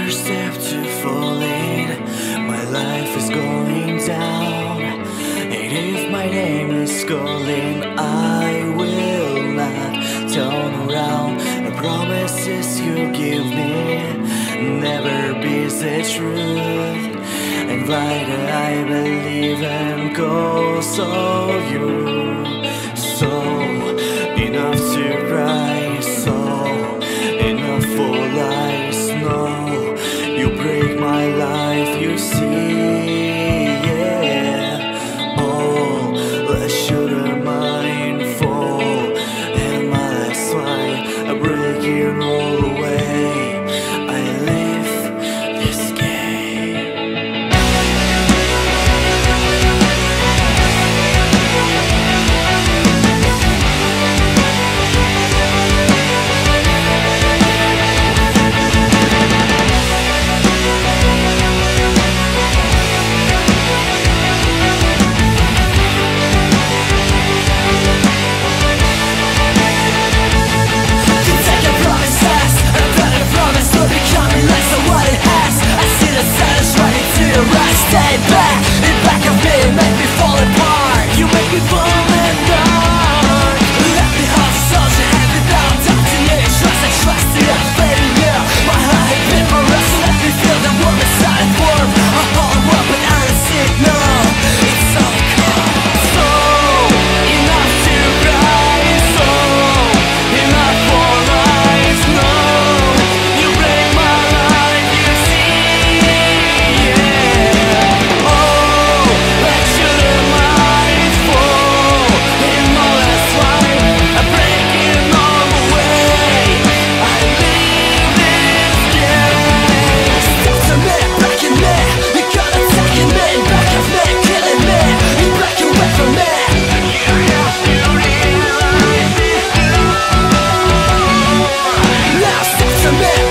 first step to falling. My life is going down, and if my name is calling, I will not turn around. The promises you give me never be the truth, and why do I believe in cause of you? So enough to cry, so enough for lies. No, you break my life, you see, yeah. Oh, I should have mind fall, and my last line, I break you all away. I live this game. Stay back, in back of me, make me fall apart. You make me fall in dark. Let me hold the souls you have without doubting it. Trust and trust it, I'm fading you. My heart had been for us, so let me feel the warm inside and warm. A whole world, but I don't see it, no. It's so cold. So enough to cry, so enough for lies, no. You break my life, you see. Now stop to me.